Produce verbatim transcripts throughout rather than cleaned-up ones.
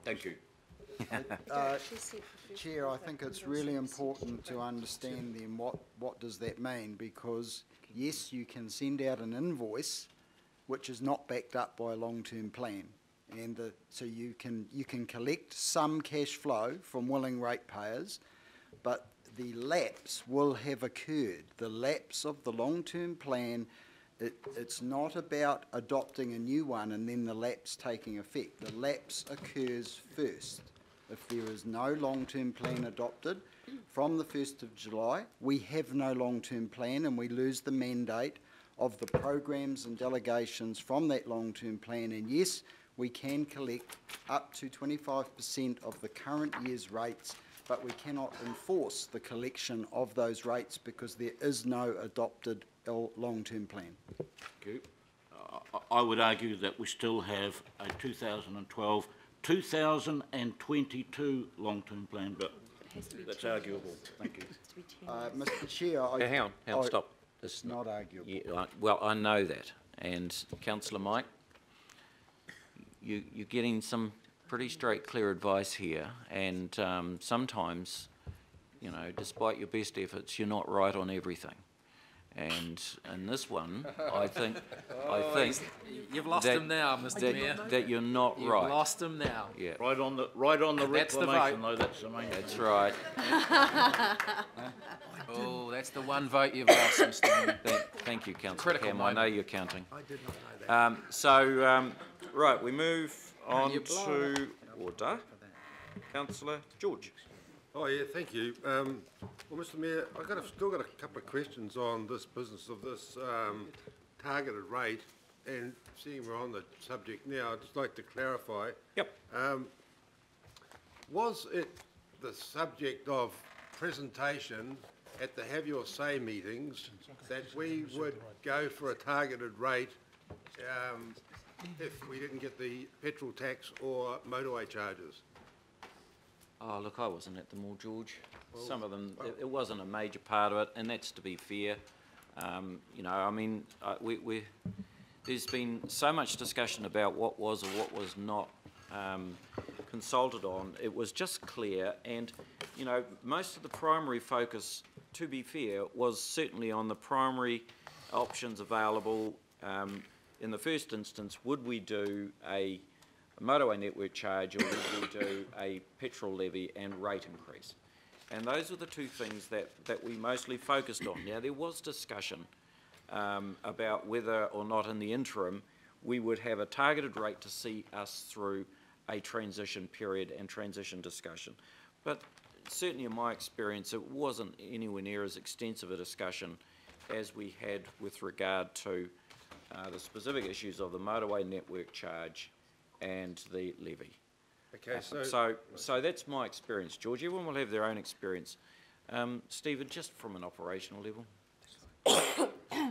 Thank you. uh, Chair, I think it's really important to understand then what, what does that mean, because yes, you can send out an invoice which is not backed up by a long-term plan, and the, so you can, you can collect some cash flow from willing ratepayers, but the lapse will have occurred. The lapse of the long-term plan, it, it's not about adopting a new one and then the lapse taking effect. The lapse occurs first. If there is no long-term plan adopted from the first of July, we have no long-term plan and we lose the mandate of the programs and delegations from that long-term plan. And yes, we can collect up to twenty-five percent of the current year's rates, but we cannot enforce the collection of those rates because there is no adopted long-term plan. Thank you. Uh, I would argue that we still have a two thousand twelve two thousand twenty-two long-term plan, but that's arguable. Thank you. Uh, Mister Chair, I, yeah, hang on, hang on, I, stop. It's not arguable. Yeah, I, well, I know that, and Councillor Mike, you, you're getting some pretty straight, clear advice here, and um, sometimes, you know, despite your best efforts, you're not right on everything. And in this one, I think, I think you've lost that, him now, Mister that, Mayor. that you're not You've right. lost him now. Yeah. Right on the right on the That's reclamation, the vote. though. That's the main. That's thing. right. Oh, that's the one vote you've lost, Mister Mayor. Thank, thank you, Councillor Critical Cam. moment. I know you're counting. I did not know that. Um, so, um, right, we move on You to order. Councillor George. Oh yeah, thank you. Um, well, Mister Mayor, I've got a, still got a couple of questions on this business of this um, targeted rate, and seeing we're on the subject now, I'd just like to clarify. Yep. Um, was it the subject of presentation at the Have Your Say meetings that we would go for a targeted rate um, if we didn't get the petrol tax or motorway charges? Oh, look, I wasn't at them all, George. Some of them, it, it wasn't a major part of it, and that's to be fair. Um, you know, I mean, uh, we, we, there's been so much discussion about what was or what was not um, consulted on. It was just clear, and, you know, most of the primary focus, to be fair, was certainly on the primary options available. Um, in the first instance, would we do a a motorway network charge, or would we do a petrol levy and rate increase? And those are the two things that, that we mostly focused on. Now, there was discussion um, about whether or not in the interim we would have a targeted rate to see us through a transition period and transition discussion. But certainly in my experience, it wasn't anywhere near as extensive a discussion as we had with regard to uh, the specific issues of the motorway network charge and the levy. Okay, so, uh, so so that's my experience, George. Everyone will have their own experience. Um, Stephen, just from an operational level. I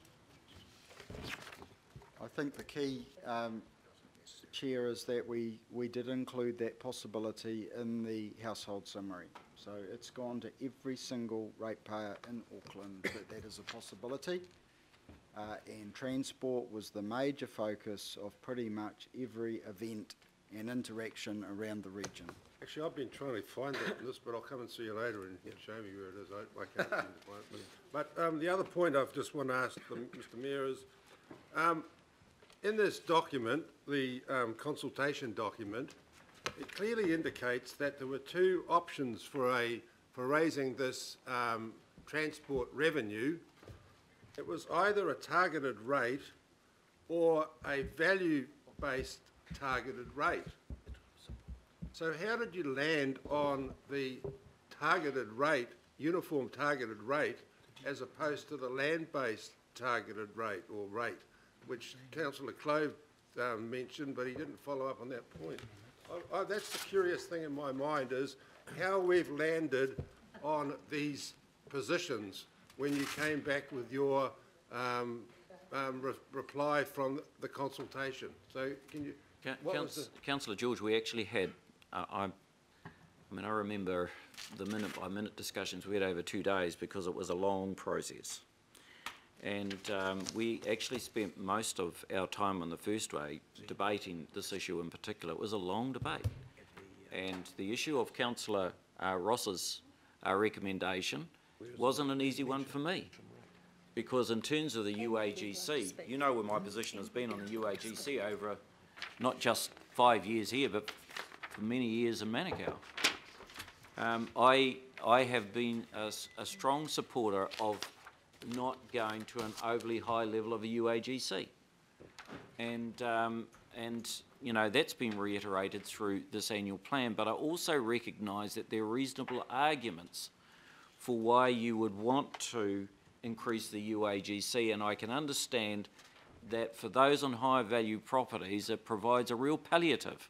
think the key, um, Chair, is that we, we did include that possibility in the household summary. So it's gone to every single ratepayer in Auckland that that is a possibility. Uh, and transport was the major focus of pretty much every event and interaction around the region. actually, I've been trying to find that in this, but I'll come and see you later and show me where it is. I, I can't seem to find it. But um, the other point I've just want to ask the, Mister Mayor is, um, in this document, the um, consultation document, it clearly indicates that there were two options for a for raising this um, transport revenue. It was either a targeted rate or a value-based targeted rate. So how did you land on the targeted rate, uniform targeted rate, as opposed to the land-based targeted rate or rate, which Councillor Clove um, mentioned, but he didn't follow up on that point? I, I, that's the curious thing in my mind, is how we've landed on these positions when you came back with your um, um, re reply from the consultation. So can you... Councillor, Councillor George, we actually had, uh, I, I mean, I remember the minute by minute discussions we had over two days because it was a long process. And um, we actually spent most of our time on the first day debating this issue in particular. It was a long debate. And the issue of Councillor uh, Ross's uh, recommendation wasn't an easy one for me. Because in terms of the U A G C, you know where my position has been on the U A G C over not just five years here, but for many years in Manukau. Um, I, I have been a, a strong supporter of not going to an overly high level of a U A G C. And, um, and, you know, that's been reiterated through this annual plan, but I also recognise that there are reasonable arguments for why you would want to increase the U A G C, and I can understand that for those on high value properties it provides a real palliative.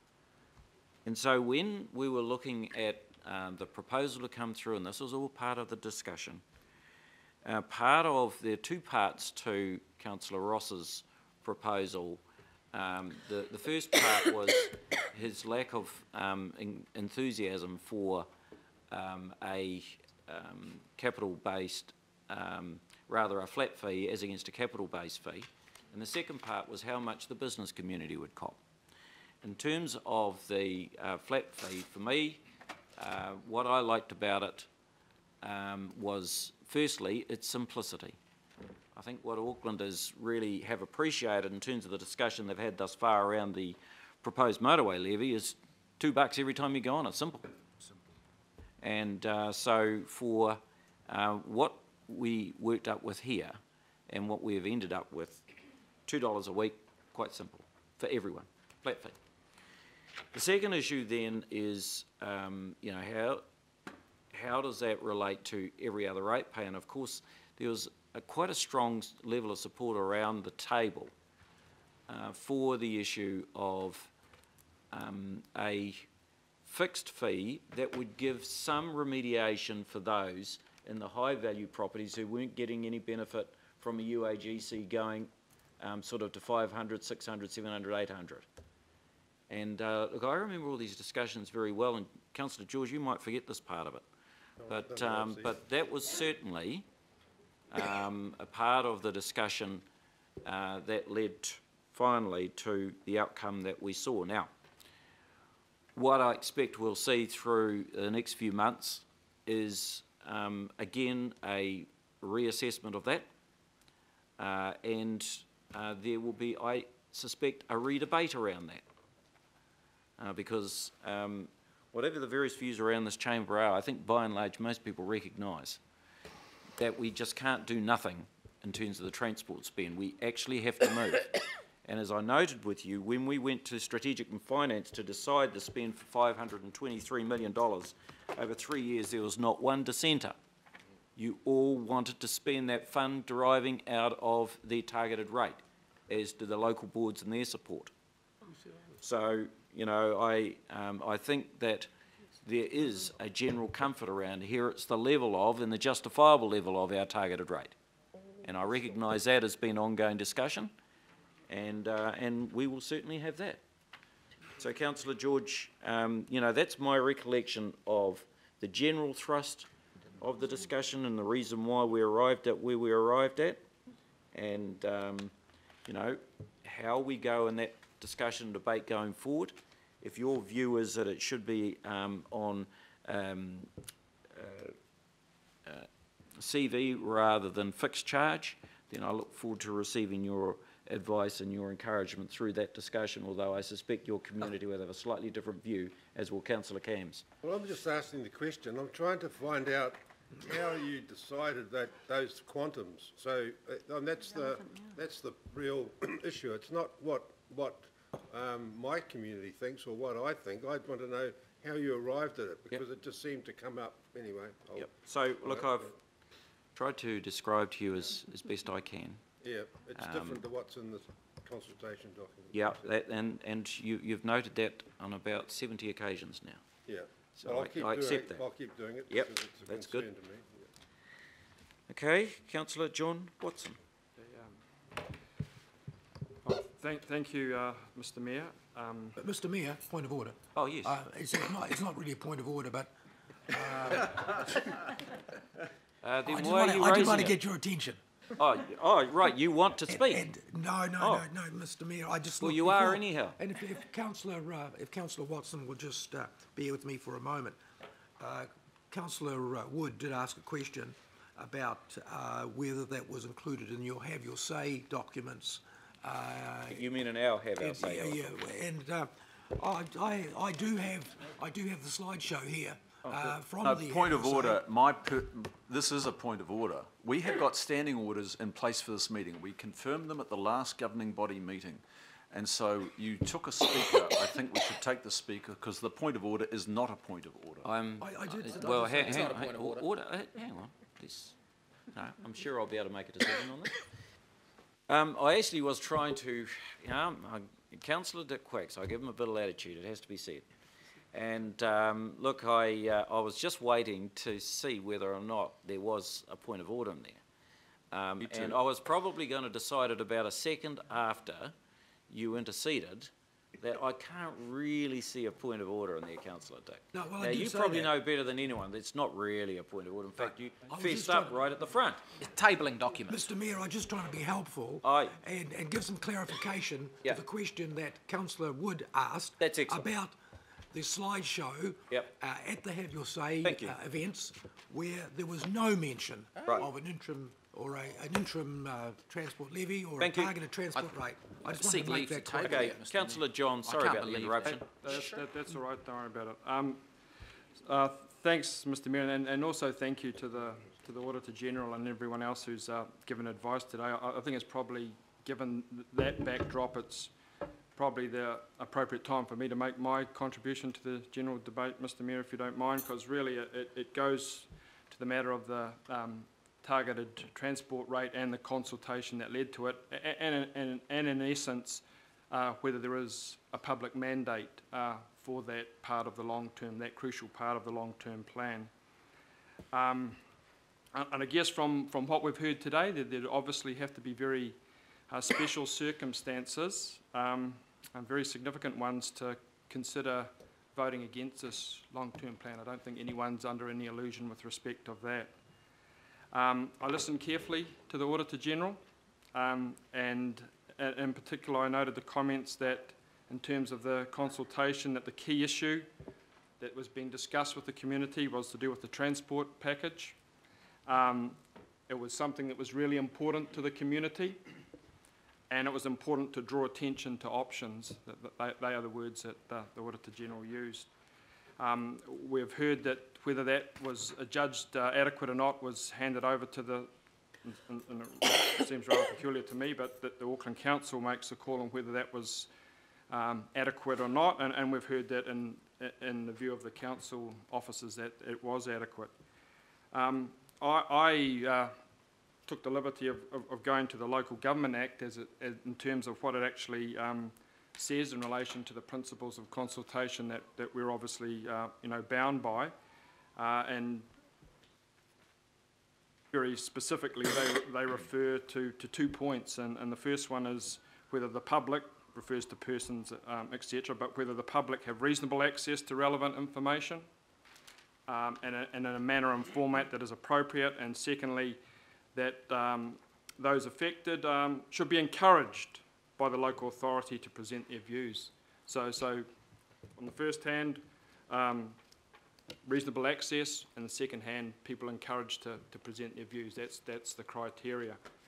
And so when we were looking at um, the proposal to come through, and this was all part of the discussion, uh, part of, there are two parts to Councillor Ross's proposal. Um, the, the first part was his lack of um, en enthusiasm for um, a um, capital-based, um, rather a flat fee as against a capital-based fee. And the second part was how much the business community would cop. In terms of the uh, flat fee, for me, uh, what I liked about it um, was, firstly, its simplicity. I think what Aucklanders really have appreciated in terms of the discussion they've had thus far around the proposed motorway levy is two bucks every time you go on. It's simple. simple. And uh, so for uh, what we worked up with here and what we have ended up with, two dollars a week, quite simple for everyone, flat fee. The second issue then is, um, you know, how, how does that relate to every other ratepayer? And of course, there was a, quite a strong level of support around the table uh, for the issue of um, a fixed fee that would give some remediation for those in the high value properties who weren't getting any benefit from a U A G C going um, sort of to five hundred, six hundred, seven hundred, eight hundred. And uh, look, I remember all these discussions very well, and Councillor George, you might forget this part of it, but um, but that was certainly um, a part of the discussion uh, that led finally to the outcome that we saw. Now, what I expect we'll see through the next few months is um, again a reassessment of that, uh, and uh, there will be, I suspect, a re-debate around that. Uh, because um, whatever the various views around this chamber are, I think by and large most people recognise that we just can't do nothing in terms of the transport spend. We actually have to move. And as I noted with you, when we went to Strategic and Finance to decide the spend for five hundred twenty-three million dollars over three years, there was not one dissenter. You all wanted to spend that fund deriving out of their targeted rate, as did the local boards and their support. So, you know, I, um, I think that there is a general comfort around here. It's the level of and the justifiable level of our targeted rate. And I recognise that has been ongoing discussion, and, uh, and we will certainly have that. So, Councillor George, um, you know, that's my recollection of the general thrust of the discussion and the reason why we arrived at where we arrived at, and, um, you know, how we go in that discussion debate going forward. If your view is that it should be um, on um, uh, uh, C V rather than fixed charge, then I look forward to receiving your advice and your encouragement through that discussion, although I suspect your community will have a slightly different view, as will Councillor Cams. Well, I'm just asking the question. I'm trying to find out how you decided that those quantums. So, uh, and that's the that's the real issue. It's not what what um, my community thinks or what I think. I want to know how you arrived at it, because yep. it just seemed to come up anyway. I'll, yep. So, look, I've tried to describe to you as, as best I can. Yeah, it's um, different to what's in the consultation document. Yeah, that, and, and you, you've noted that on about seventy occasions now. Yeah, so well, I'll, I, keep I doing accept it. that. I'll keep doing it. Yep, because it's a that's concern good. To me. Yeah. Okay, Councillor John Watson. Well, thank, thank you, uh, Mister Mayor. Um, But Mister Mayor, point of order. Oh, yes. Uh, it's, it's, not, it's not really a point of order, but uh, Uh, then I just why want are to you I just raising want to it? get your attention. Oh, y- oh, right, you want to And- speak? And, no, no, Oh. no, no, Mister Mayor, I just. Well, looked you are before- anyhow. And if, if councillor, uh, if councillor Watson will just, uh, bear with me for a moment. Uh, councillor uh, Wood did ask a question about, uh, whether that was included in your have your say documents. Uh, You mean an hour have our and- say? yeah, yeah, and, uh, I, I, I do have, I do have the slideshow here, uh, from Uh, the. point of have your say. order, my, per- this is a point of order. We have got standing orders in place for this meeting. We confirmed them at the last governing body meeting. And so you took a speaker. I think we should take the speaker because the point of order is not a point of order. I'm, I- I did- uh, I well, did hang, It's hang, not a hang, point of or- order. order, uh, hang on, please. No, I'm sure I'll be able to make a decision on this. Um, I actually was trying to, you know, I, Councillor Dick Quacks, I give him a bit of latitude, it has to be said. And um, look, I, uh, I was just waiting to see whether or not there was a point of order in there. Um, Me too. and I was probably going to decide it about a second after you interceded that I can't really see a point of order in there, Councillor Dick. No, well, I now, did you say probably that. know better than anyone that it's not really a point of order. In fact, you I was fessed just up trying- right at the front. It's tabling documents. Mister Mayor, I'm just trying to be helpful. Aye. And, and give some clarification Yeah. to the question that councillor Wood asked. That's excellent. About the slideshow. Yep. Uh, at the Have Your Say Thank you. uh, events, where there was no mention Right. of an interim or a, an interim uh, transport levy or Thank a you. targeted transport rate. I just seek wanted to make leave to that table clear. Okay, Yeah, Mister Mayor. Councillor John, I sorry can't about the believe- interruption. That, that, that's all right, don't worry about it. Um, uh, thanks, Mister Mayor, and, and also thank you to the, to the Auditor General and everyone else who's uh, given advice today. I, I think it's probably, given that backdrop, it's probably the appropriate time for me to make my contribution to the general debate, Mister Mayor, if you don't mind, because really it, it, it goes to the matter of the um, targeted transport rate and the consultation that led to it, a- and, and, and in essence, uh, whether there is a public mandate uh, for that part of the long-term, that crucial part of the long-term plan. Um, and and I guess from, from what we've heard today, there, there obviously have to be very uh, special circumstances, um, and very significant ones to consider voting against this long-term plan. I don't think anyone's under any illusion with respect of that. Um, I listened carefully to the Auditor General, um, and uh, in particular I noted the comments that in terms of the consultation, that the key issue that was being discussed with the community was to do with the transport package. Um, it was something that was really important to the community, and it was important to draw attention to options. That, that they, they are the words that uh, the Auditor General used. Um, we've heard that whether that was adjudged uh, adequate or not was handed over to the, and, and it seems rather peculiar to me, but that the Auckland Council makes a call on whether that was um, adequate or not, and, and we've heard that in, in the view of the council officers that it was adequate. Um, I, I uh, took the liberty of, of, of going to the Local Government Act as, it, as in terms of what it actually um, says in relation to the principles of consultation that, that we're obviously uh, you know, bound by, uh, and very specifically they, they refer to, to two points, and, and the first one is whether the public, refers to persons, um, et cetera, but whether the public have reasonable access to relevant information um, and, a, and in a manner and format that is appropriate, and secondly, that um, those affected um, should be encouraged by the local authority to present their views. So, so on the first hand, um, reasonable access, and the second hand, people encouraged to, to present their views. That's, that's the criteria.